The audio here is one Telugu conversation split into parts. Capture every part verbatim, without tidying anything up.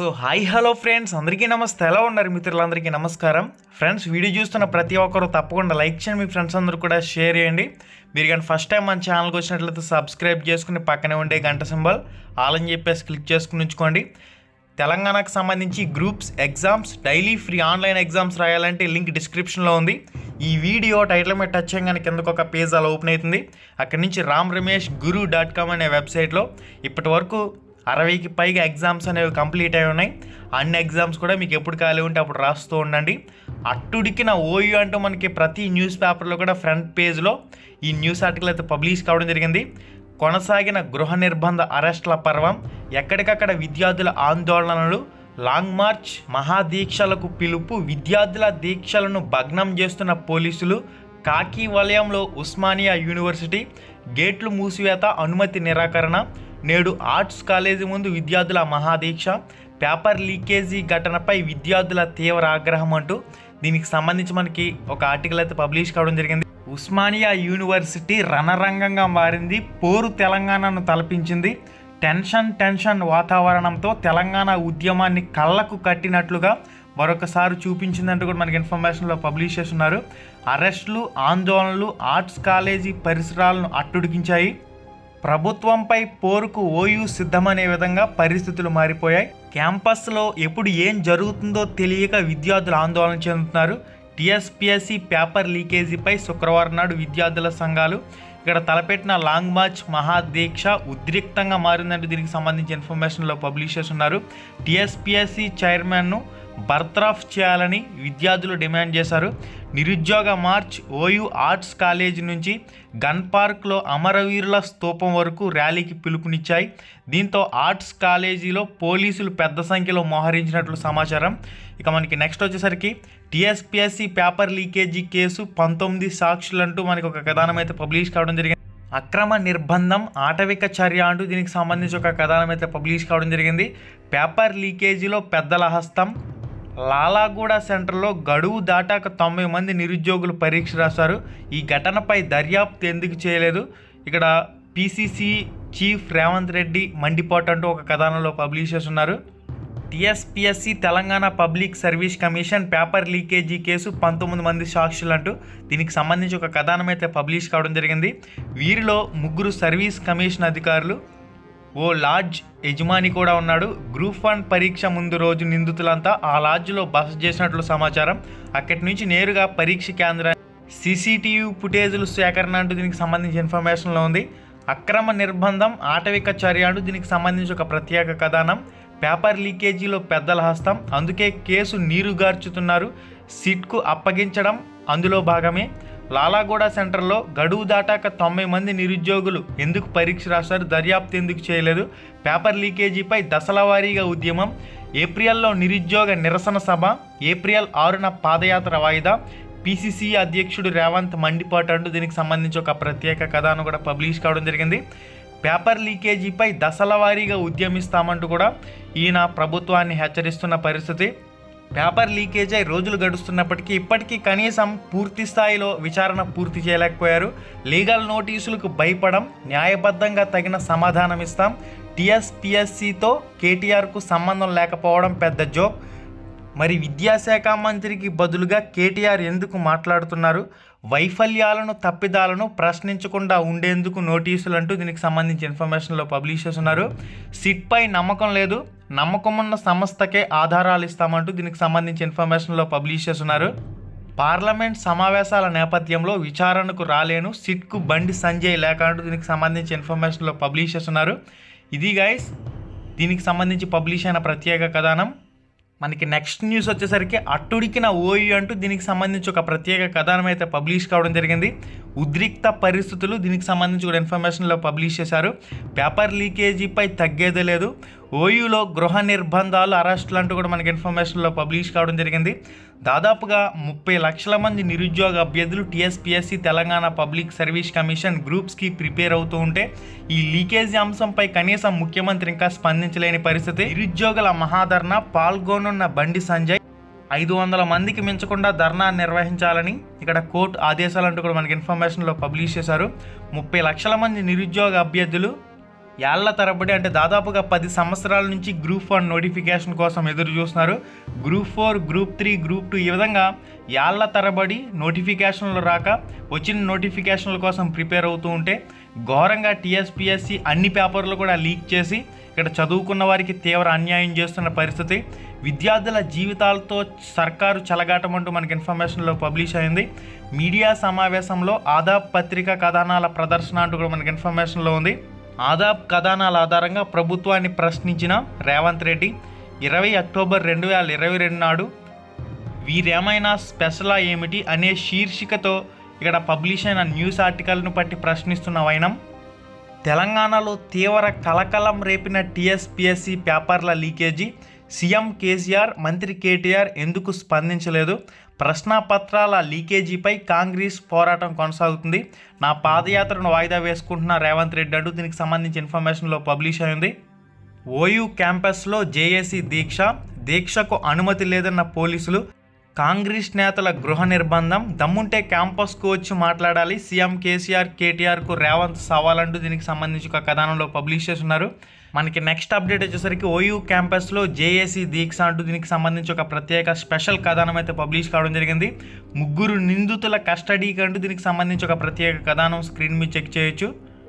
సో హాయ్ హలో ఫ్రెండ్స్, అందరికీ నమస్తే. ఎలా ఉన్నారు మిత్రులందరికీ నమస్కారం. ఫ్రెండ్స్, వీడియో చూస్తున్న ప్రతి ఒక్కరు తప్పకుండా లైక్ చేయండి, మీ ఫ్రెండ్స్ అందరూ కూడా షేర్ చేయండి. మీరు కానీ ఫస్ట్ టైం మన ఛానల్కి వచ్చినట్లయితే సబ్స్క్రైబ్ చేసుకుని పక్కనే ఉండే గంట సింబల్ ఆల్ అని చెప్పేసి క్లిక్ చేసుకుని ఉంచుకోండి. తెలంగాణకు సంబంధించి groups exams daily free online exams link లింక్ డిస్క్రిప్షన్లో ఉంది. ఈ వీడియో టైటిల్ మీద టచ్ చేయగానే కిందకు ఒక పేజ్ అలా ఓపెన్ అవుతుంది. అక్కడి నుంచి రామ్ రమేష్ గురు డాట్ కామ్ అనే వెబ్సైట్లో ఇప్పటి వరకు అరవైకి పైగా ఎగ్జామ్స్ అనేవి కంప్లీట్ అయి ఉన్నాయి. అన్ని ఎగ్జామ్స్ కూడా మీకు ఎప్పుడు ఖాళీ ఉంటే అప్పుడు రాస్తూ ఉండండి. అట్టుడికిన ఓయూ అంటూ మనకి ప్రతి న్యూస్ పేపర్లో కూడా ఫ్రంట్ పేజ్లో ఈ న్యూస్ ఆర్టికల్ అయితే పబ్లిష్ కావడం జరిగింది. కొనసాగిన గృహ నిర్బంధ అరెస్టుల పర్వం, ఎక్కడికక్కడ విద్యార్థుల ఆందోళనలు, లాంగ్ మార్చ్, మహాదీక్షలకు పిలుపు, విద్యార్థుల దీక్షలను భగ్నం చేస్తున్న పోలీసులు, కాకి వలయంలో ఉస్మానియా యూనివర్సిటీ గేట్లు మూసివేత, అనుమతి నిరాకరణ, నేడు ఆర్ట్స్ కాలేజీ ముందు విద్యార్థుల మహాదీక్ష, పేపర్ లీకేజీ ఘటనపై విద్యార్థుల తీవ్ర ఆగ్రహం అంటూ దీనికి సంబంధించి మనకి ఒక ఆర్టికల్ అయితే పబ్లిష్ కావడం జరిగింది. ఉస్మానియా యూనివర్సిటీ రణరంగంగా మారింది, పోరు తెలంగాణను తలపించింది, టెన్షన్ టెన్షన్ వాతావరణంతో తెలంగాణ ఉద్యమాన్ని కళ్ళకు కట్టినట్లుగా మరొకసారి చూపించిందంటూ కూడా మనకి ఇన్ఫర్మేషన్లో పబ్లిష్ చేస్తున్నారు. అరెస్టులు, ఆందోళనలు ఆర్ట్స్ కాలేజీ పరిసరాలను అట్టుడికించాయి. ప్రభుత్వంపై పోరుకు ఓయూ సిద్ధమనే విధంగా పరిస్థితులు మారిపోయాయి. క్యాంపస్లో ఎప్పుడు ఏం జరుగుతుందో తెలియక విద్యార్థులు ఆందోళన చెందుతున్నారు. టీఎస్పీఎస్సీ పేపర్ లీకేజీపై శుక్రవారం నాడు విద్యార్థుల సంఘాలు ఇక్కడ తలపెట్టిన లాంగ్ మార్చ్ మహాదీక్ష ఉద్రిక్తంగా మారిందంటూ దీనికి సంబంధించి ఇన్ఫర్మేషన్లో పబ్లిష్ చేస్తున్నారు. టీఎస్పీఎస్సీ చైర్మన్ను బర్తరఫ్ చేయాలని విద్యార్థులు డిమాండ్ చేశారు. నిరుద్యోగ మార్చ్ ఓయూ ఆర్ట్స్ కాలేజీ నుంచి గన్ పార్క్లో అమరవీరుల స్తూపం వరకు ర్యాలీకి పిలుపునిచ్చాయి. దీంతో ఆర్ట్స్ కాలేజీలో పోలీసులు పెద్ద సంఖ్యలో మోహరించినట్లు సమాచారం. ఇక మనకి నెక్స్ట్ వచ్చేసరికి టీఎస్పీఎస్సీ పేపర్ లీకేజీ కేసు పంతొమ్మిది సాక్షులంటూ మనకి ఒక కథనం అయితే పబ్లిష్ కావడం జరిగింది. అక్రమ నిర్బంధం, ఆటవిక చర్య అంటూ దీనికి సంబంధించి ఒక కథనం అయితే పబ్లిష్ కావడం జరిగింది. పేపర్ లీకేజీలో పెద్దల హస్తం, లాలాగూడ సెంటర్లో గడువు దాటాక తొంభై మంది నిరుద్యోగులు పరీక్ష రాశారు. ఈ ఘటనపై దర్యాప్తు ఎందుకు చేయలేదు? ఇక్కడ పీసీసీ చీఫ్ రేవంత్ రెడ్డి మండిపాటు అంటూ ఒక కథనంలో పబ్లిష్ చేస్తున్నారు. TSPSC Telangana public service commission paper leakage case పంతొమ్మిది మంది సాక్షులు అంటూ దీనికి సంబంధించి ఒక కథనం అయితే పబ్లిష్ కావడం జరిగింది. వీరిలో ముగ్గురు సర్వీస్ కమిషన్ అధికారులు, ఓ లాడ్జ్ యజమాని కూడా ఉన్నాడు. గ్రూప్ వన్ పరీక్ష ముందు రోజు నిందితులంతా ఆ లాడ్జ్లో బస చేసినట్లు సమాచారం. అక్కడి నుంచి నేరుగా పరీక్ష కేంద్రాన్ని సీసీటీవీ ఫుటేజీలు సేకరణ అంటూ దీనికి సంబంధించి ఇన్ఫర్మేషన్లో ఉంది. అక్రమ నిర్బంధం, ఆటవిక చర్య అంటూ దీనికి సంబంధించి ఒక ప్రత్యేక కథనం. పేపర్ లీకేజీలో పెద్దల హస్తం, అందుకే కేసు నీరుగార్చుతున్నారు. సిట్కు అప్పగించడం అందులో భాగమే. లాలాగూడ సెంటర్లో గడువు దాటాక తొంభై మంది నిరుద్యోగులు ఎందుకు పరీక్ష రాశారు? దర్యాప్తు ఎందుకు చేయలేదు? పేపర్ లీకేజీపై దశల వారీగా ఉద్యమం, ఏప్రిల్లో నిరుద్యోగ నిరసన సభ, ఏప్రిల్ ఆరున పాదయాత్ర వాయిదా, పీసీసీ అధ్యక్షుడు రేవంత్ మండిపాటు అంటూ దీనికి సంబంధించి ఒక ప్రత్యేక కథను కూడా పబ్లిష్ కావడం జరిగింది. పేపర్ లీకేజీపై దశల వారీగా ఉద్యమిస్తామంటూ కూడా ఈయన ప్రభుత్వాన్ని హెచ్చరిస్తున్న పరిస్థితి. పేపర్ లీకేజ్ అయి రోజులు గడుస్తున్నప్పటికీ ఇప్పటికీ కనీసం పూర్తి స్థాయిలో విచారణ పూర్తి చేయలేకపోయారు. లీగల్ నోటీసులకు భయపడం, న్యాయబద్ధంగా తగిన సమాధానం ఇస్తాం. టీఎస్పీఎస్సీతో కేటీఆర్కు సంబంధం లేకపోవడం పెద్ద జోక్. మరి విద్యాశాఖ మంత్రికి బదులుగా కేటీఆర్ ఎందుకు మాట్లాడుతున్నారు? వైఫల్యాలను, తప్పిదాలను ప్రశ్నించకుండా ఉండేందుకు నోటీసులు అంటూ దీనికి సంబంధించి ఇన్ఫర్మేషన్లో పబ్లిష్ చేస్తున్నారు. సిట్పై నమ్మకం లేదు, నమ్మకం ఉన్న సంస్థకే ఆధారాలు ఇస్తామంటూ దీనికి సంబంధించి ఇన్ఫర్మేషన్లో పబ్లిష్ చేస్తున్నారు. పార్లమెంట్ సమావేశాల నేపథ్యంలో విచారణకు రాలేను, సిట్కు బండి సంజయ్ లేక అంటూ దీనికి సంబంధించి ఇన్ఫర్మేషన్లో పబ్లిష్ చేస్తున్నారు. ఇది గైస్ దీనికి సంబంధించి పబ్లిష్ అయిన ప్రత్యేక కథనం. మనకి నెక్స్ట్ న్యూస్ వచ్చేసరికి అట్టుడికిన ఓయూ అంటూ దీనికి సంబంధించి ఒక ప్రత్యేక కథనం అయితే పబ్లిష్ కావడం జరిగింది. ఉద్రిక్త పరిస్థితులు దీనికి సంబంధించి కూడా ఇన్ఫర్మేషన్లో పబ్లిష్ చేశారు. పేపర్ లీకేజీపై తగ్గేదే లేదు, ఓయూలో గృహ నిర్బంధాలు, అరెస్టులు అంటూ కూడా మనకి ఇన్ఫర్మేషన్లో పబ్లిష్ కావడం జరిగింది. దాదాపుగా ముప్పై లక్షల మంది నిరుద్యోగ అభ్యర్థులు TSPSC Telangana public service commission గ్రూప్స్కి ప్రిపేర్ అవుతూ ఉంటే ఈ లీకేజీ అంశంపై కనీసం ముఖ్యమంత్రి ఇంకా స్పందించలేని పరిస్థితి. నిరుద్యోగుల మహాధర్నా పాల్గొనున్న బండి సంజయ్ ఐదు వందల మందికి మించకుండా ధర్నా నిర్వహించాలని ఇక్కడ కోర్టు ఆదేశాలంటూ కూడా మనకి ఇన్ఫర్మేషన్లో పబ్లిష్ చేశారు. ముప్పై లక్షల మంది నిరుద్యోగ అభ్యర్థులు ఏళ్ల తరబడి అంటే దాదాపుగా పది సంవత్సరాల నుంచి గ్రూప్ వన్ నోటిఫికేషన్ కోసం ఎదురు చూస్తున్నారు. Group four, group three, group two ఈ విధంగా ఏళ్ల తరబడి నోటిఫికేషన్లు రాక వచ్చిన నోటిఫికేషన్ల కోసం ప్రిపేర్ అవుతూ ఉంటే ఘోరంగా టీఎస్పీఎస్సీ అన్ని పేపర్లు కూడా లీక్ చేసి ఇక్కడ చదువుకున్న వారికి తీవ్ర అన్యాయం చేస్తున్న పరిస్థితి. విద్యార్థుల జీవితాలతో సర్కారు చెలగాటమంటూ మనకి ఇన్ఫర్మేషన్లో పబ్లిష్ అయింది. మీడియా సమావేశంలో ఆదాబ్ పత్రికా కథనాల ప్రదర్శన అంటూ కూడా మనకి ఇన్ఫర్మేషన్లో ఉంది. ఆదాబ్ కథనాల ఆధారంగా ప్రభుత్వాన్ని ప్రశ్నించిన రేవంత్ రెడ్డి ఇరవై అక్టోబర్ రెండు వేల ఇరవై రెండు నాడు వీరేమైనా స్పెషలా ఏమిటి అనే శీర్షికతో ఇక్కడ పబ్లిష్ అయిన న్యూస్ ఆర్టికల్ను పట్టి ప్రశ్నిస్తున్న వైనం. తెలంగాణలో తీవ్ర కలకలం రేపిన టీఎస్పీఎస్సీ పేపర్ల లీకేజీ, సీఎం కేసీఆర్, మంత్రి కేటీఆర్ ఎందుకు స్పందించలేదు? ప్రశ్నాపత్రాల లీకేజీపై కాంగ్రెస్ పోరాటం కొనసాగుతుంది. నా పాదయాత్రను వాయిదా వేసుకుంటున్న రేవంత్ రెడ్డి అంటూ దీనికి సంబంధించి ఇన్ఫర్మేషన్లో పబ్లిష్ అయింది. ఓయూ క్యాంపస్లో జేఏసీ దీక్ష, దీక్షకు అనుమతి లేదన్న పోలీసులు. కాంగ్రెస్ నేతల గృహ నిర్బంధం, దమ్ముంటే క్యాంపస్కు వచ్చి మాట్లాడాలి, సీఎం కేసీఆర్, కేటీఆర్కు రేవంత్ సవాలంటూ దీనికి సంబంధించి ఒక కథనంలో పబ్లిష్ చేస్తున్నారు. మనకి నెక్స్ట్ అప్డేట్ వచ్చేసరికి ఓయూ క్యాంపస్లో జేఏసీ దీక్ష అంటూ దీనికి సంబంధించి ఒక ప్రత్యేక స్పెషల్ కథనం అయితే పబ్లిష్ కావడం జరిగింది. ముగ్గురు నిందితుల కస్టడీకి అంటూ దీనికి సంబంధించి ఒక ప్రత్యేక కథనం స్క్రీన్ మీద చెక్ చేయొచ్చు.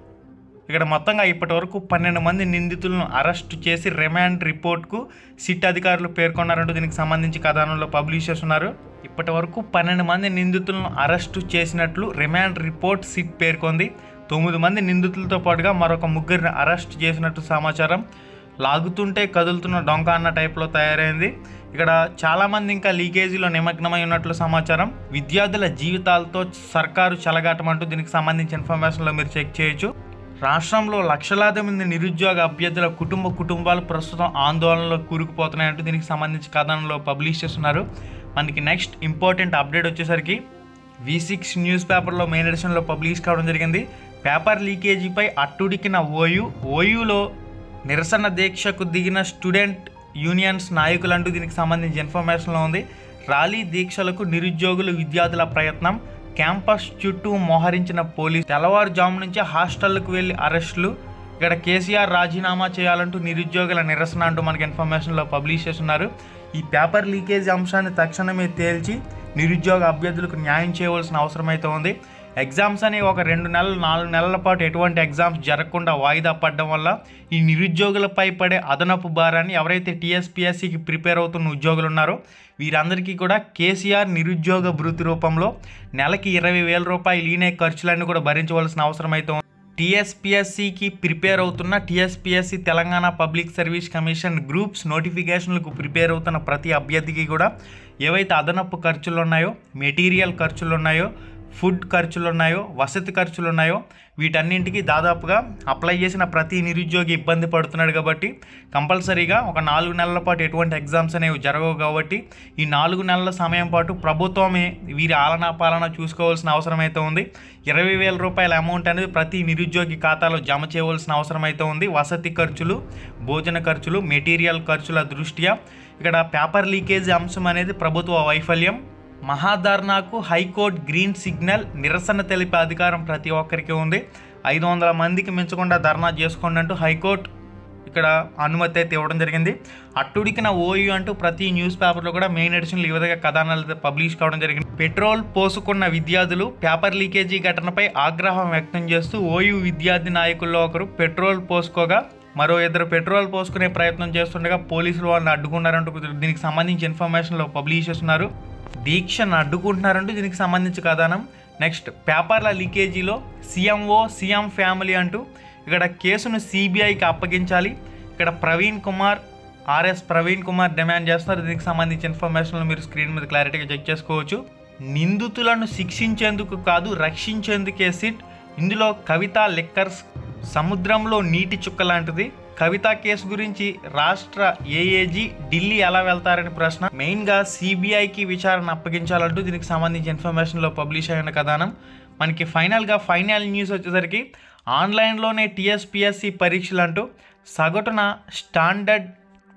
ఇక్కడ మొత్తంగా ఇప్పటి వరకు పన్నెండు మంది నిందితులను అరెస్ట్ చేసి రిమాండ్ రిపోర్ట్కు సిట్ అధికారులు పేర్కొన్నారంటూ దీనికి సంబంధించి కథనంలో పబ్లిష్ చేస్తున్నారు. ఇప్పటి వరకు పన్నెండు మంది నిందితులను అరెస్టు చేసినట్లు రిమాండ్ రిపోర్ట్ సిట్ పేర్కొంది. తొమ్మిది మంది నిందితులతో పాటుగా మరొక ముగ్గురిని అరెస్ట్ చేసినట్టు సమాచారం. లాగుతుంటే కదులుతున్న డొంక అన్న టైప్లో తయారైంది. ఇక్కడ చాలామంది ఇంకా లీకేజీలో నిమగ్నమై ఉన్నట్లు సమాచారం. విద్యార్థుల జీవితాలతో సర్కారు చెలగాటమంటూ దీనికి సంబంధించిన ఇన్ఫర్మేషన్లో మీరు చెక్ చేయొచ్చు. రాష్ట్రంలో లక్షలాది మంది నిరుద్యోగ అభ్యర్థుల కుటుంబ కుటుంబాలు ప్రస్తుతం ఆందోళనలో కూరుకుపోతున్నాయంటూ దీనికి సంబంధించి కథనంలో పబ్లిష్ చేస్తున్నారు. మనకి నెక్స్ట్ ఇంపార్టెంట్ అప్డేట్ వచ్చేసరికి వి సిక్స్ న్యూస్ పేపర్లో మెయిన్ ఎడిషన్లో పబ్లిష్ కావడం జరిగింది. పేపర్ లీకేజీపై అట్టుడికిన ఓయూ, ఓయూలో నిరసన దీక్షకు దిగిన స్టూడెంట్ యూనియన్స్ నాయకులు అంటూ దీనికి సంబంధించి ఇన్ఫర్మేషన్లో ఉంది. ర్యాలీ దీక్షలకు నిరుద్యోగులు, విద్యార్థుల ప్రయత్నం, క్యాంపస్ చుట్టూ మోహరించిన పోలీసు, తెల్లవారుజాము నుంచి హాస్టళ్లకు వెళ్ళి అరెస్టులు. ఇక్కడ కేసీఆర్ రాజీనామా చేయాలంటూ నిరుద్యోగుల నిరసన అంటూ మనకి ఇన్ఫర్మేషన్లో పబ్లిష్ చేస్తున్నారు. ఈ పేపర్ లీకేజ్ అంశాన్ని తక్షణమే తేల్చి నిరుద్యోగ అభ్యర్థులకు న్యాయం చేయవలసిన అవసరం అయితే ఉంది. ఎగ్జామ్స్ అనేవి ఒక రెండు నెలలు నాలుగు నెలల పాటు ఎటువంటి ఎగ్జామ్స్ జరగకుండా వాయిదా పడడం వల్ల ఈ నిరుద్యోగులపై పడే అదనపు భారాన్ని ఎవరైతే టీఎస్పీఎస్సీకి ప్రిపేర్ అవుతున్న ఉద్యోగులు ఉన్నారో వీరందరికీ కూడా కేసీఆర్ నిరుద్యోగ భృతి రూపంలో నెలకి ఇరవై వేల రూపాయలు ఈనే ఖర్చులన్నీ కూడా భరించవలసిన అవసరం అయితే ఉంది. టీఎస్పీఎస్సీకి ప్రిపేర్ అవుతున్న TSPSC Telangana public service commission groups నోటిఫికేషన్లకు ప్రిపేర్ అవుతున్న ప్రతి అభ్యర్థికి కూడా ఏవైతే అదనపు ఖర్చులు ఉన్నాయో, మెటీరియల్ ఖర్చులు ఉన్నాయో, ఫుడ్ ఖర్చులు ఉన్నాయో, వసతి ఖర్చులు ఉన్నాయో వీటన్నింటికి దాదాపుగా అప్లై చేసిన ప్రతి నిరుద్యోగి ఇబ్బంది పడుతున్నాడు. కాబట్టి కంపల్సరీగా ఒక నాలుగు నెలల పాటు ఎటువంటి ఎగ్జామ్స్ అనేవి జరగవు. కాబట్టి ఈ నాలుగు నెలల సమయం పాటు ప్రభుత్వమే వీరి ఆలనా పాలన చూసుకోవాల్సిన అవసరం అయితే ఉంది. ఇరవై వేల రూపాయల అమౌంట్ అనేది ప్రతి నిరుద్యోగి ఖాతాలో జమ చేయవలసిన అవసరం అయితే ఉంది. వసతి ఖర్చులు, భోజన ఖర్చులు, మెటీరియల్ ఖర్చుల దృష్ట్యా ఇక్కడ పేపర్ లీకేజ్ అంశం అనేది ప్రభుత్వ వైఫల్యం. మహాధర్నాకు హైకోర్టు గ్రీన్ సిగ్నల్, నిరసన తెలిపే అధికారం ప్రతి ఒక్కరికి ఉంది. ఐదు వందల మందికి మించకుండా ధర్నా చేసుకోండి అంటూ హైకోర్టు ఇక్కడ అనుమతి అయితే ఇవ్వడం జరిగింది. అట్టుడికిన ఓయూ అంటూ ప్రతి న్యూస్ పేపర్లో కూడా మెయిన్ ఎడిషన్లు ఈ విధంగా కథనాలు పబ్లిష్ కావడం జరిగింది. పెట్రోల్ పోసుకున్న విద్యార్థులు పేపర్ లీకేజీ ఘటనపై ఆగ్రహం వ్యక్తం చేస్తూ ఓయూ విద్యార్థి నాయకుల్లో ఒకరు పెట్రోల్ పోసుకోగా మరో ఇద్దరు పెట్రోల్ పోసుకునే ప్రయత్నం చేస్తుండగా పోలీసులు వాళ్ళని అడ్డుకున్నారంటూ దీనికి సంబంధించి ఇన్ఫర్మేషన్లో పబ్లిష్ చేస్తున్నారు. దీక్షను అడ్డుకుంటున్నారంటూ దీనికి సంబంధించి కథనం. నెక్స్ట్ పేపర్ల లీకేజీలో సీఎంఓ, సీఎం ఫ్యామిలీ అంటూ ఇక్కడ కేసును సిబిఐకి అప్పగించాలి. ఇక్కడ ప్రవీణ్ కుమార్, ఆర్ఎస్ ప్రవీణ్ కుమార్ డిమాండ్ చేస్తున్నారు. దీనికి సంబంధించి ఇన్ఫర్మేషన్లు మీరు స్క్రీన్ మీద క్లారిటీగా చెక్ చేసుకోవచ్చు. నిందితులను శిక్షించేందుకు కాదు రక్షించేందుకే సిట్. ఇందులో కవిత లిక్కర్స్ సముద్రంలో నీటి చుక్క లాంటిది. కవిత కేసు గురించి రాష్ట్ర ఏఏజీ ఢిల్లీ ఎలా వెళ్తారని ప్రశ్న. మెయిన్గా సిబిఐకి విచారణ అప్పగించాలంటూ దీనికి సంబంధించి ఇన్ఫర్మేషన్లో పబ్లిష్ అయిన కథనం. మనకి ఫైనల్గా ఫైనల్ న్యూస్ వచ్చేసరికి ఆన్లైన్లోనే టీఎస్పీఎస్సీ పరీక్షలు అంటూ సగటున స్టాండర్డ్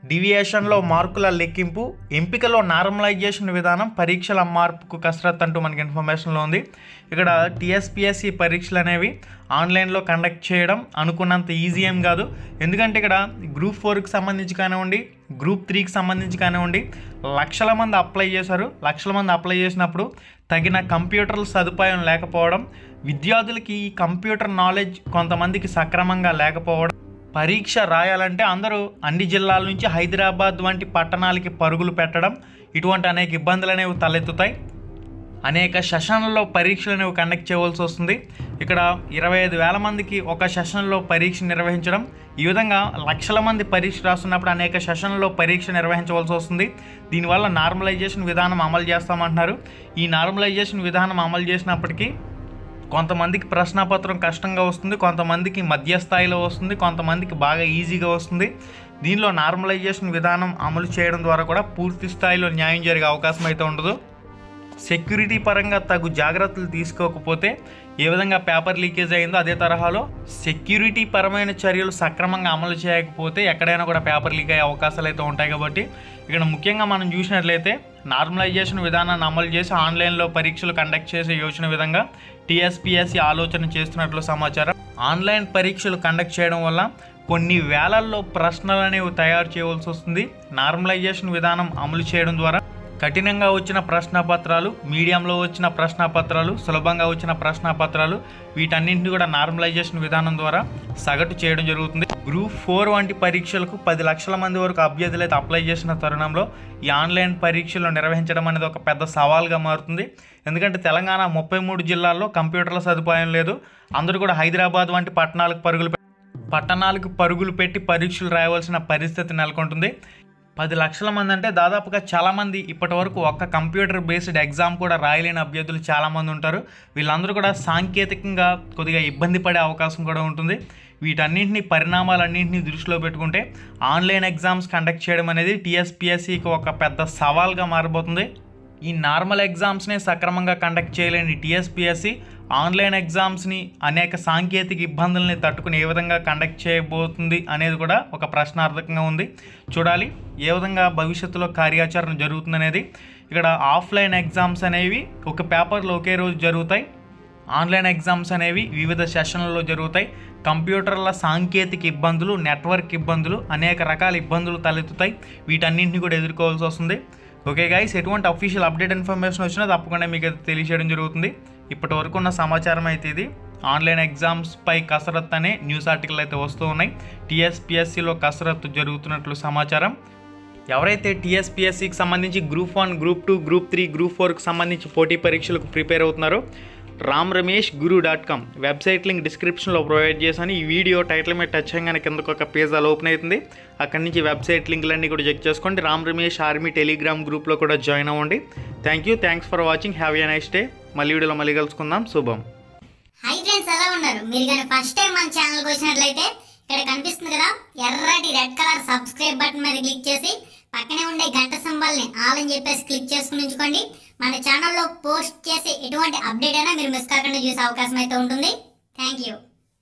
డివియేషన్లో మార్కుల లెక్కింపు, ఎంపికలో నార్మలైజేషన్ విధానం, పరీక్షల మార్పుకు కసరత్ అంటూ మనకి ఇన్ఫర్మేషన్లో ఉంది. ఇక్కడ టీఎస్పీఎస్సీ పరీక్షలు అనేవి ఆన్లైన్లో కండక్ట్ చేయడం అనుకున్నంత ఈజీ ఏం కాదు. ఎందుకంటే ఇక్కడ గ్రూప్ ఫోర్కి సంబంధించి కానివ్వండి, గ్రూప్ త్రీకి సంబంధించి కానివ్వండి, లక్షల మంది అప్లై చేశారు. లక్షల మంది అప్లై చేసినప్పుడు తగిన కంప్యూటర్ల సదుపాయం లేకపోవడం, విద్యార్థులకి ఈ కంప్యూటర్ నాలెడ్జ్ కొంతమందికి సక్రమంగా లేకపోవడం, పరీక్ష రాయాలంటే అందరూ అన్ని జిల్లాల నుంచి హైదరాబాద్ వంటి పట్టణాలకి పరుగులు పెట్టడం, ఇటువంటి అనేక ఇబ్బందులు అనేవి తలెత్తుతాయి. అనేక సెషన్లలో పరీక్షలు అనేవి కండక్ట్ చేయవలసి వస్తుంది. ఇక్కడ ఇరవై ఐదు వేల మందికి ఒక సెషన్లో పరీక్ష నిర్వహించడం, ఈ విధంగా లక్షల మంది పరీక్ష రాస్తున్నప్పుడు అనేక సెషన్లలో పరీక్ష నిర్వహించవలసి వస్తుంది. దీనివల్ల నార్మలైజేషన్ విధానం అమలు చేస్తామంటున్నారు. ఈ నార్మలైజేషన్ విధానం అమలు చేసినప్పటికీ కొంతమందికి ప్రశ్నపత్రం కష్టంగా వస్తుంది, కొంతమందికి మధ్య స్థాయిలో వస్తుంది, కొంతమందికి బాగా ఈజీగా వస్తుంది. దీనిలో నార్మలైజేషన్ విధానం అమలు చేయడం ద్వారా కూడా పూర్తి స్థాయిలో న్యాయం జరిగే అవకాశం అయితే ఉండదు. సెక్యూరిటీ పరంగా తగు జాగ్రత్తలు తీసుకోకపోతే ఏ విధంగా పేపర్ లీకేజ్ అయిందో అదే తరహాలో సెక్యూరిటీ పరమైన చర్యలు సక్రమంగా అమలు చేయకపోతే ఎక్కడైనా కూడా పేపర్ లీక్ అయ్యే అవకాశాలు అయితే ఉంటాయి. కాబట్టి ఇక్కడ ముఖ్యంగా మనం చూసినట్లయితే నార్మలైజేషన్ విధానాన్ని అమలు చేసి ఆన్లైన్లో పరీక్షలు కండక్ట్ చేసే యోచన విధంగా టీఎస్పీఎస్సీ ఆలోచన చేస్తున్నట్లు సమాచారం. ఆన్లైన్ పరీక్షలు కండక్ట్ చేయడం వల్ల కొన్ని వేలల్లో ప్రశ్నలు అనేవి తయారు చేయవలసి వస్తుంది. నార్మలైజేషన్ విధానం అమలు చేయడం ద్వారా కఠినంగా వచ్చిన ప్రశ్నపత్రాలు, మీడియంలో వచ్చిన ప్రశ్నపత్రాలు, సులభంగా వచ్చిన ప్రశ్నపత్రాలు, వీటన్నింటినీ కూడా నార్మలైజేషన్ విధానం ద్వారా సగటు చేయడం జరుగుతుంది. గ్రూప్ ఫోర్ వంటి పరీక్షలకు పది లక్షల మంది వరకు అభ్యర్థులు అయితే అప్లై చేసిన తరుణంలో ఈ ఆన్లైన్ పరీక్షలు నిర్వహించడం అనేది ఒక పెద్ద సవాల్గా మారుతుంది. ఎందుకంటే తెలంగాణ ముప్పై మూడు జిల్లాల్లో కంప్యూటర్ల సదుపాయం లేదు. అందరూ కూడా హైదరాబాద్ వంటి పట్టణాలకు పరుగులు పట్టణాలకు పరుగులు పెట్టి పరీక్షలు రాయవలసిన పరిస్థితి నెలకొంటుంది. పది లక్షల మంది అంటే దాదాపుగా చాలామంది ఇప్పటి వరకు ఒక్క కంప్యూటర్ బేస్డ్ ఎగ్జామ్ కూడా రాయలేని అభ్యర్థులు చాలామంది ఉంటారు. వీళ్ళందరూ కూడా సాంకేతికంగా కొద్దిగా ఇబ్బంది పడే అవకాశం కూడా ఉంటుంది. వీటన్నింటినీ పరిణామాలన్నింటినీ దృష్టిలో పెట్టుకుంటే ఆన్లైన్ ఎగ్జామ్స్ కండక్ట్ చేయడం అనేది టీఎస్పీఎస్సీకి ఒక పెద్ద సవాల్గా మారబోతుంది. ఈ నార్మల్ ఎగ్జామ్స్ని సక్రమంగా కండక్ట్ చేయలేని టీఎస్పీఎస్సీ ఆన్లైన్ ఎగ్జామ్స్ని అనేక సాంకేతిక ఇబ్బందుల్ని తట్టుకుని ఏ విధంగా కండక్ట్ చేయబోతుంది అనేది కూడా ఒక ప్రశ్నార్థకంగా ఉంది. చూడాలి ఏ విధంగా భవిష్యత్తులో కార్యాచరణ జరుగుతుంది అనేది. ఇక్కడ ఆఫ్లైన్ ఎగ్జామ్స్ అనేవి ఒక పేపర్లో ఒకే రోజు జరుగుతాయి. ఆన్లైన్ ఎగ్జామ్స్ అనేవి వివిధ సెషన్లలో జరుగుతాయి. కంప్యూటర్ల సాంకేతిక ఇబ్బందులు, నెట్వర్క్ ఇబ్బందులు, అనేక రకాల ఇబ్బందులు తలెత్తుతాయి. వీటన్నింటినీ కూడా ఎదుర్కోవాల్సి వస్తుంది. ఓకే గైస్, ఎటువంటి అఫీషియల్ అప్డేట్ ఇన్ఫర్మేషన్ వచ్చినా తప్పకుండా మీకు అయితే తెలియజేయడం జరుగుతుంది. ఇప్పటి వరకు ఉన్న సమాచారం అయితే ఇది. ఆన్లైన్ ఎగ్జామ్స్పై కసరత్తు అనే న్యూస్ ఆర్టికల్ అయితే వస్తూ ఉన్నాయి. టీఎస్పీఎస్సీలో కసరత్తు జరుగుతున్నట్లు సమాచారం. ఎవరైతే టీఎస్పీఎస్సీకి సంబంధించి group one, group two, group three, group ఫోర్కి సంబంధించి పోటీ పరీక్షలకు ప్రిపేర్ అవుతున్నారో Ram Ramesh Guru dot com website link డిస్క్రిప్షన్లో ప్రొవైడ్ చేశాను. ఈ వీడియో టైటిల్ మీద టచ్ చేయగానే కిందకు ఒక పేజ్ అలా ఓపెన్ అవుతుంది. అక్కడి నుంచి వెబ్సైట్ లింక్లన్నీ కూడా చెక్ చేసుకోండి. రామ్ రమేష్ ఆర్మీ టెలిగ్రామ్ గ్రూప్లో కూడా జాయిన్ అవ్వండి. Thank you thanks for watching. Have a nice day. మళ్ళీ వీడియోలో మళ్ళీ కలుసుకుందాం. శుభం. హై ఫ్రెండ్స్, ఎలా ఉన్నారు? మీరు కానీ ఫస్ట్ టైం మన ఛానల్కి వచ్చినట్లయితే ఇక్కడ కనిపిస్తుంది కదా ఎర్రటి రెడ్ కలర్ సబ్స్క్రైబ్ బటన్ మీద క్లిక్ చేసి పక్కనే ఉండే గంట సింబల్ని ఆల్ అని చెప్పేసి క్లిక్ చేసుకుని ఉంచుకోండి. మన ఛానల్లో పోస్ట్ చేసే ఎటువంటి అప్డేట్ అయినా మీరు మిస్ కాకుండా చూసే అవకాశం అయితే ఉంటుంది. Thank you.